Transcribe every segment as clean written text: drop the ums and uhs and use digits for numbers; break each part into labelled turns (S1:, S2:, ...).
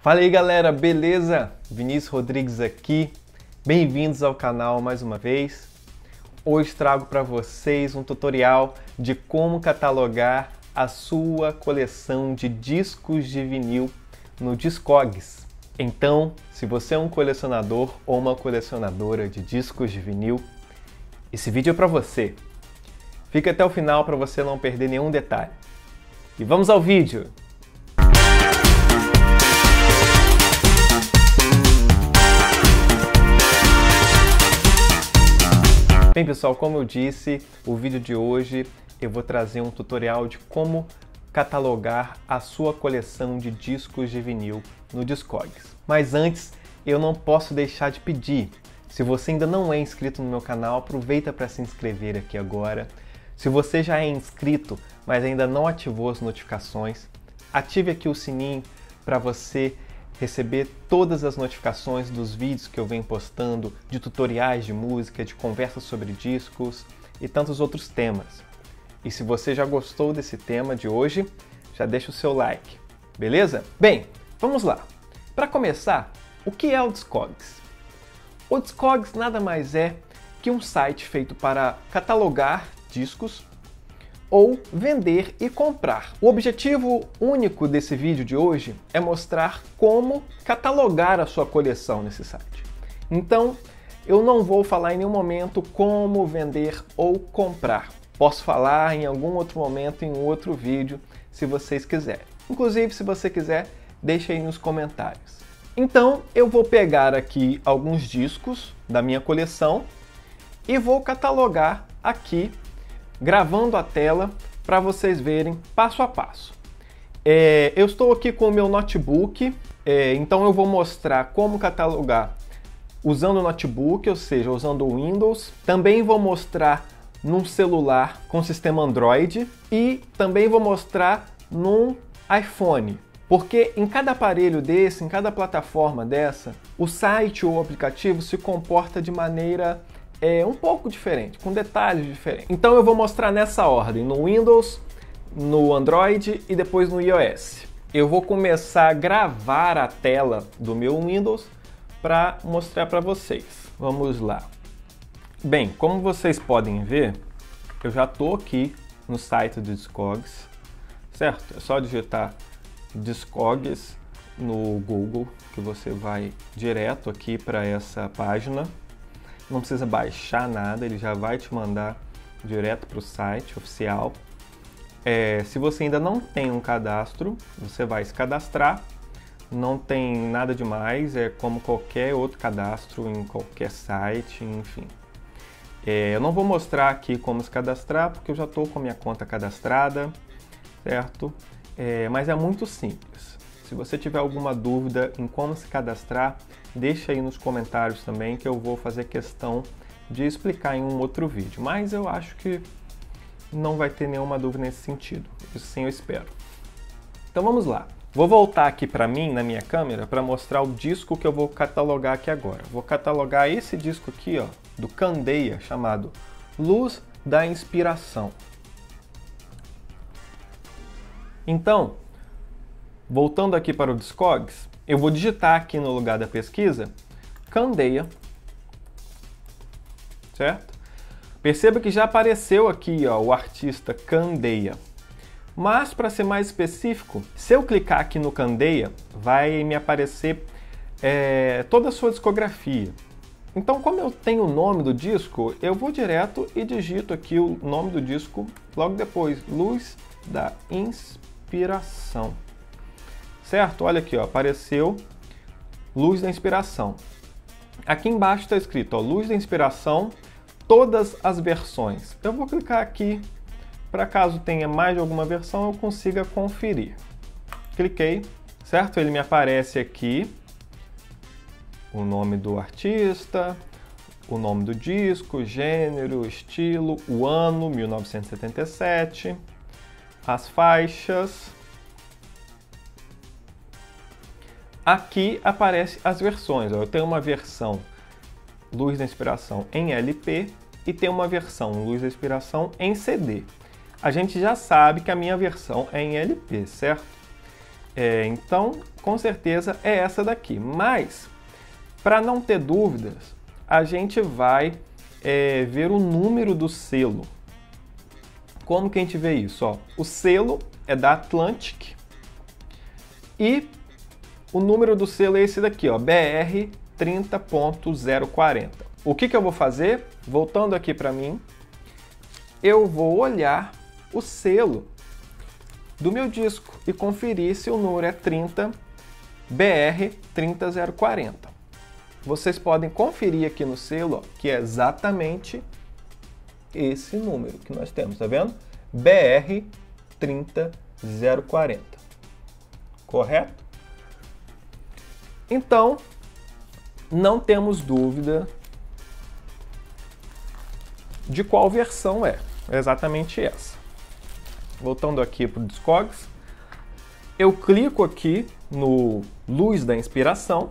S1: Fala aí galera, beleza? Vinícius Rodrigues aqui, bem-vindos ao canal mais uma vez. Hoje trago para vocês um tutorial de como catalogar a sua coleção de discos de vinil no Discogs. Então, se você é um colecionador ou uma colecionadora de discos de vinil, esse vídeo é para você. Fica até o final para você não perder nenhum detalhe. E vamos ao vídeo! Bem pessoal, como eu disse, o vídeo de hoje eu vou trazer um tutorial de como catalogar a sua coleção de discos de vinil no Discogs. Mas antes, eu não posso deixar de pedir, se você ainda não é inscrito no meu canal, aproveita para se inscrever aqui agora. Se você já é inscrito, mas ainda não ativou as notificações, ative aqui o sininho para você receber todas as notificações dos vídeos que eu venho postando, de tutoriais de música, de conversas sobre discos e tantos outros temas. E se você já gostou desse tema de hoje, já deixa o seu like, beleza? Bem, vamos lá. Para começar, o que é o Discogs? O Discogs nada mais é que um site feito para catalogar discos ou vender e comprar. O objetivo único desse vídeo de hoje é mostrar como catalogar a sua coleção nesse site. Então, eu não vou falar em nenhum momento como vender ou comprar. Posso falar em algum outro momento, em um outro vídeo, se vocês quiserem. Inclusive, se você quiser, deixa aí nos comentários. Então, eu vou pegar aqui alguns discos da minha coleção e vou catalogar aqui, gravando a tela para vocês verem passo a passo. Eu estou aqui com o meu notebook, então eu vou mostrar como catalogar usando o notebook, ou seja, usando o Windows. Também vou mostrar num celular com sistema Android e também vou mostrar num iPhone. Porque em cada aparelho desse, em cada plataforma dessa, o site ou o aplicativo se comporta de maneira um pouco diferente, com detalhes diferentes. Então eu vou mostrar nessa ordem, no Windows, no Android e depois no iOS. Eu vou começar a gravar a tela do meu Windows para mostrar para vocês. Vamos lá. Bem, como vocês podem ver, eu já estou aqui no site do Discogs, certo? É só digitar Discogs no Google que você vai direto aqui para essa página. Não precisa baixar nada, ele já vai te mandar direto para o site oficial. Se você ainda não tem um cadastro, você vai se cadastrar. Não tem nada demais, é como qualquer outro cadastro em qualquer site, enfim. Eu não vou mostrar aqui como se cadastrar, porque eu já estou com a minha conta cadastrada, certo? Mas é muito simples. Se você tiver alguma dúvida em como se cadastrar, deixa aí nos comentários também que eu vou fazer questão de explicar em um outro vídeo. Mas eu acho que não vai ter nenhuma dúvida nesse sentido. Isso sim eu espero. Então vamos lá. Vou voltar aqui para mim, na minha câmera, para mostrar o disco que eu vou catalogar aqui agora. Vou catalogar esse disco aqui, ó, do Candeia, chamado Luz da Inspiração. Então, voltando aqui para o Discogs, eu vou digitar aqui no lugar da pesquisa Candeia, certo? Perceba que já apareceu aqui, ó, o artista Candeia. Mas para ser mais específico, se eu clicar aqui no Candeia, vai me aparecer toda a sua discografia. Então, como eu tenho o nome do disco, eu vou direto e digito aqui o nome do disco logo depois, Luz da Inspiração. Certo? Olha aqui, ó, apareceu Luz da Inspiração. Aqui embaixo está escrito, ó, Luz da Inspiração, todas as versões. Eu vou clicar aqui, para caso tenha mais de alguma versão, eu consiga conferir. Cliquei, certo? Ele me aparece aqui o nome do artista, o nome do disco, gênero, estilo, o ano, 1977, as faixas. Aqui aparecem as versões. Eu tenho uma versão Luz da Inspiração em LP e tenho uma versão Luz da Inspiração em CD. A gente já sabe que a minha versão é em LP, certo? Então, com certeza é essa daqui. Mas, para não ter dúvidas, a gente vai ver o número do selo. Como que a gente vê isso? Ó, o selo é da Atlantic e o número do selo é esse daqui, ó, BR 30.040. O que eu vou fazer? Voltando aqui para mim, eu vou olhar o selo do meu disco e conferir se o número é 30 BR 30040. Vocês podem conferir aqui no selo, ó, que é exatamente esse número que nós temos, tá vendo? BR 30040. Correto? Então, não temos dúvida de qual versão é. É exatamente essa. Voltando aqui para o Discogs, eu clico aqui no Luz da Inspiração,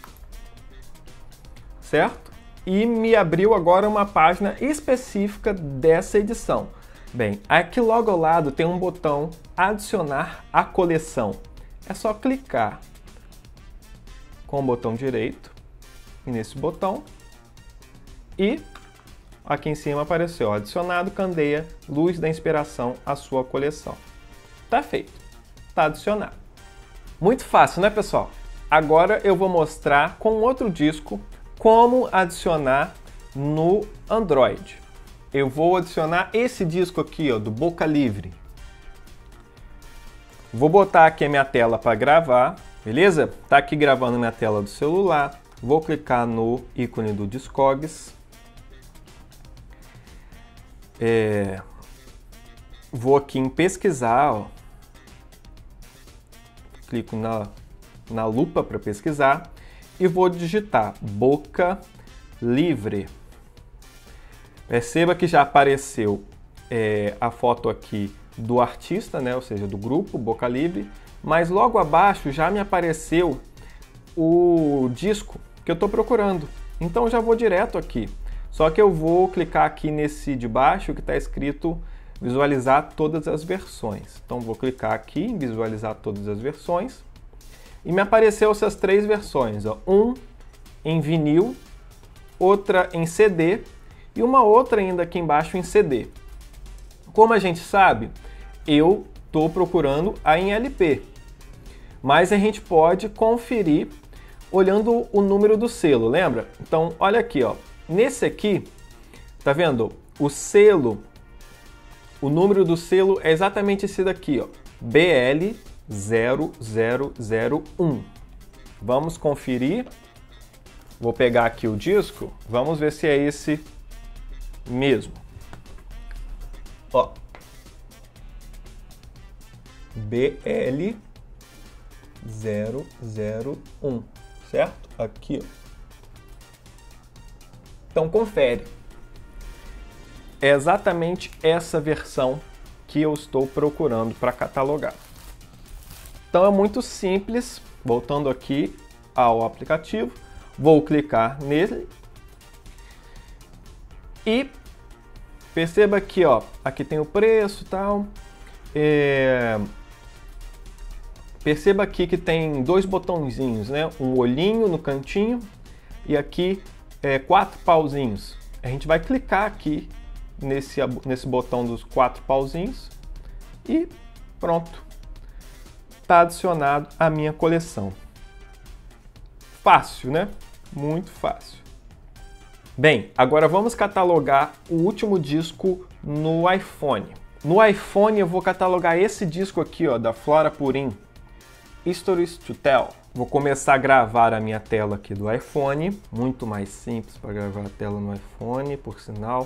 S1: certo? E me abriu agora uma página específica dessa edição. Bem, aqui logo ao lado tem um botão Adicionar à coleção. É só clicar com o botão direito e nesse botão e aqui em cima apareceu adicionado Candeia Luz da Inspiração à sua coleção. Tá feito, tá adicionado. Muito fácil, né, pessoal? Agora eu vou mostrar com outro disco como adicionar no Android. Eu vou adicionar esse disco aqui, ó, do Boca Livre. Vou botar aqui a minha tela para gravar, beleza? Tá aqui gravando minha tela do celular. Vou clicar no ícone do Discogs. Vou aqui em pesquisar, ó. Clico na lupa para pesquisar e vou digitar Boca Livre. Perceba que já apareceu a foto aqui do artista, né? Ou seja, do grupo Boca Livre, mas logo abaixo já me apareceu o disco que eu estou procurando. Então já vou direto aqui. Só que eu vou clicar aqui nesse de baixo que está escrito visualizar todas as versões. Então vou clicar aqui em visualizar todas as versões e me apareceu essas três versões, ó. Um em vinil, outra em CD e uma outra ainda aqui embaixo em CD. Como a gente sabe, eu estou procurando a em LP, mas a gente pode conferir olhando o número do selo, lembra? Então olha aqui, ó. Nesse aqui, tá vendo? O selo, o número do selo é exatamente esse daqui, ó, BL0001. Vamos conferir. Vou pegar aqui o disco, vamos ver se é esse mesmo. Ó, BL001, certo? Aqui, ó. Então confere. É exatamente essa versão que eu estou procurando para catalogar. Então é muito simples. Voltando aqui ao aplicativo, vou clicar nele e perceba aqui, ó, aqui tem o preço e tal. Perceba aqui que tem dois botõezinhos, né? Um olhinho no cantinho e aqui 4 pauzinhos. A gente vai clicar aqui nesse botão dos 4 pauzinhos e pronto. Está adicionado à minha coleção. Fácil, né? Muito fácil. Bem, agora vamos catalogar o último disco no iPhone. No iPhone eu vou catalogar esse disco aqui, ó, da Flora Purim, Stories to Tell. Vou começar a gravar a minha tela aqui do iPhone. Muito mais simples para gravar a tela no iPhone, por sinal.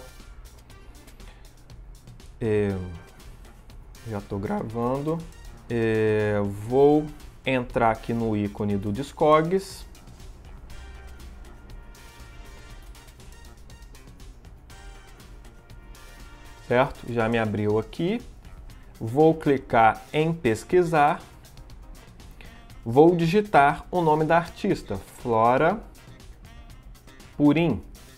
S1: Já estou gravando. Vou entrar aqui no ícone do Discogs. Certo? Já me abriu aqui. Vou clicar em pesquisar. Vou digitar o nome da artista, Flora Purim,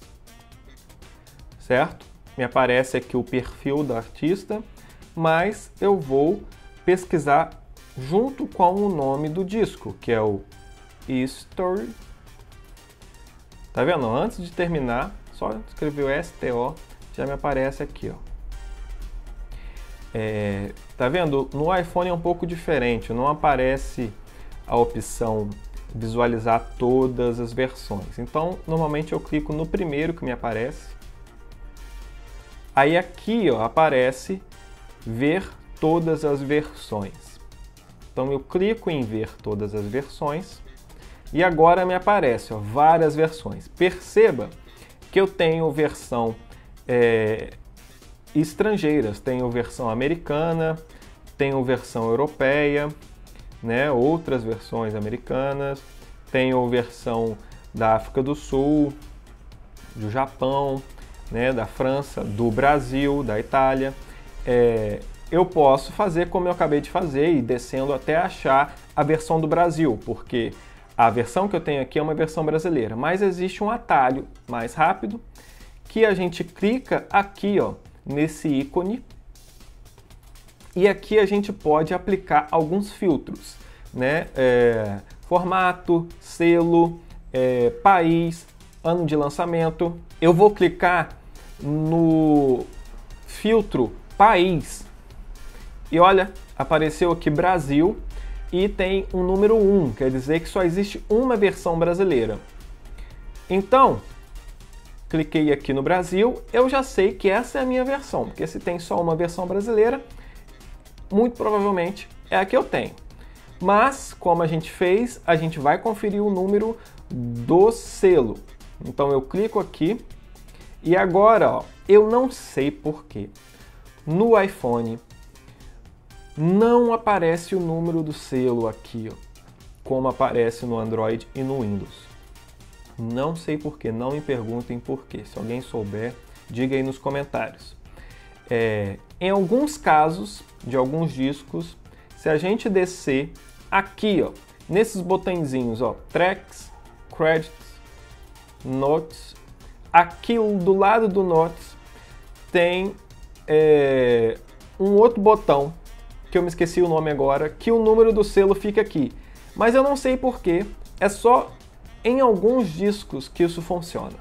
S1: certo? Me aparece aqui o perfil da artista, mas eu vou pesquisar junto com o nome do disco, que é o History. Tá vendo? Antes de terminar, só escrever o STO, já me aparece aqui, ó. Tá vendo? No iPhone é um pouco diferente, não aparece a opção visualizar todas as versões. Então, normalmente eu clico no primeiro que me aparece. Aí aqui, ó, aparece ver todas as versões. Então eu clico em ver todas as versões e agora me aparece, ó, várias versões. Perceba que eu tenho versão estrangeiras, tenho versão americana, tenho versão europeia, né, outras versões americanas, tenho versão da África do Sul, do Japão, né, da França, do Brasil, da Itália. Eu posso fazer como eu acabei de fazer, ir descendo até achar a versão do Brasil, porque a versão que eu tenho aqui é uma versão brasileira, mas existe um atalho mais rápido que a gente clica aqui, ó, nesse ícone, e aqui a gente pode aplicar alguns filtros, né? Formato, selo, país, ano de lançamento. Eu vou clicar no filtro país e olha, apareceu aqui Brasil e tem um número 1, quer dizer que só existe uma versão brasileira. Então, cliquei aqui no Brasil, eu já sei que essa é a minha versão, porque se tem só uma versão brasileira, muito provavelmente é a que eu tenho. Mas, como a gente fez, a gente vai conferir o número do selo. Então eu clico aqui e agora, ó, eu não sei porquê. No iPhone não aparece o número do selo aqui, ó, como aparece no Android e no Windows. Não sei porquê, não me perguntem porquê. Se alguém souber, diga aí nos comentários. Em alguns casos, de alguns discos, se a gente descer aqui, ó, nesses botõezinhos, ó, Tracks, Credits, Notes, aqui do lado do Notes tem um outro botão, que eu me esqueci o nome agora, que o número do selo fica aqui. Mas eu não sei porquê, é só em alguns discos que isso funciona.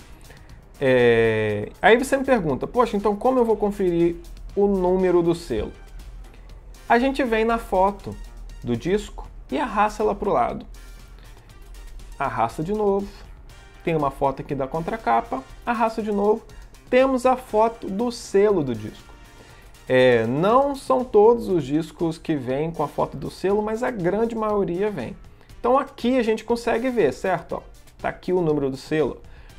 S1: Aí você me pergunta, poxa, então como eu vou conferir o número do selo? A gente vem na foto do disco e arrasta ela para o lado. Arrasta de novo. Tem uma foto aqui da contracapa, arrasta de novo. Temos a foto do selo do disco. Não são todos os discos que vêm com a foto do selo, mas a grande maioria vem. Então aqui a gente consegue ver, certo? Tá aqui o número do selo,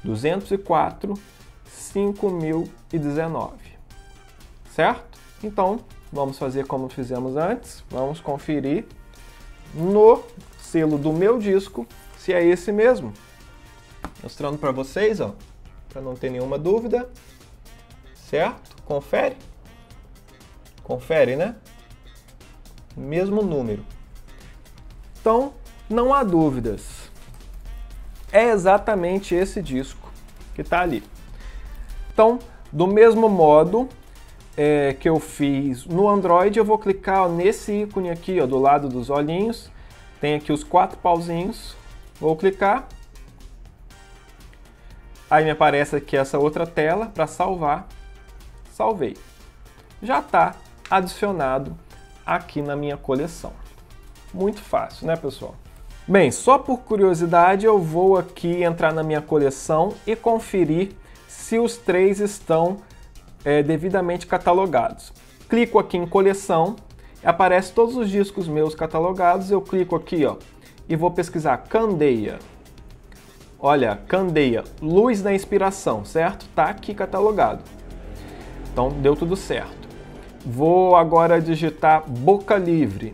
S1: 204.5019, certo? Então vamos fazer como fizemos antes, vamos conferir no selo do meu disco se é esse mesmo. Mostrando para vocês, ó, para não ter nenhuma dúvida, certo? Confere. Confere, né? Mesmo número. Então, não há dúvidas. É exatamente esse disco que está ali. Então, do mesmo modo que eu fiz no Android, eu vou clicar, ó, nesse ícone aqui, ó, do lado dos olhinhos. Tem aqui os 4 pauzinhos. Vou clicar. Aí me aparece aqui essa outra tela para salvar. Salvei. Já está adicionado aqui na minha coleção. Muito fácil, né, pessoal? Bem, só por curiosidade eu vou aqui entrar na minha coleção e conferir se os 3 estão devidamente catalogados. Clico aqui em coleção, aparece todos os discos meus catalogados, eu clico aqui, ó, e vou pesquisar Candeia. Olha, Candeia, Luz da Inspiração, certo? Tá aqui catalogado. Então deu tudo certo. Vou agora digitar Boca Livre.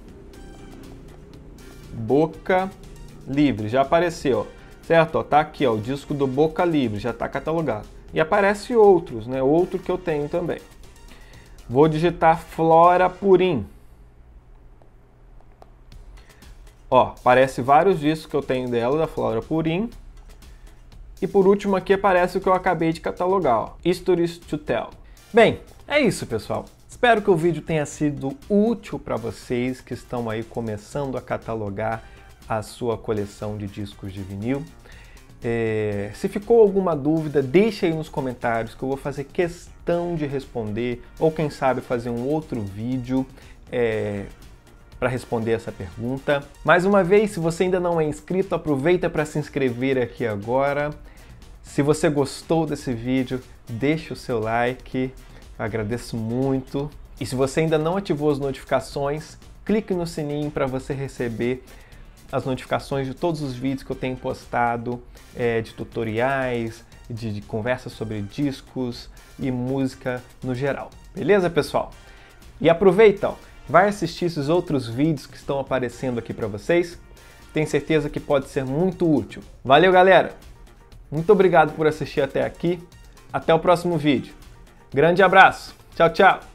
S1: Boca Livre, já apareceu, certo? Ó, tá aqui, ó, o disco do Boca Livre, já está catalogado. E aparece outros, né? Outro que eu tenho também. Vou digitar Flora Purim. Ó, aparece vários discos que eu tenho dela, da Flora Purim. E por último aqui aparece o que eu acabei de catalogar, ó, Stories to Tell. Bem, é isso, pessoal. Espero que o vídeo tenha sido útil para vocês que estão aí começando a catalogar a sua coleção de discos de vinil. Se ficou alguma dúvida, deixe aí nos comentários que eu vou fazer questão de responder, ou quem sabe fazer um outro vídeo para responder essa pergunta. Mais uma vez, se você ainda não é inscrito, aproveita para se inscrever aqui agora. Se você gostou desse vídeo, deixe o seu like, eu agradeço muito. E se você ainda não ativou as notificações, clique no sininho para você receber as notificações de todos os vídeos que eu tenho postado, de tutoriais, de conversas sobre discos e música no geral. Beleza, pessoal? E aproveita, vai assistir esses outros vídeos que estão aparecendo aqui para vocês. Tenho certeza que pode ser muito útil. Valeu, galera! Muito obrigado por assistir até aqui. Até o próximo vídeo. Grande abraço. Tchau, tchau.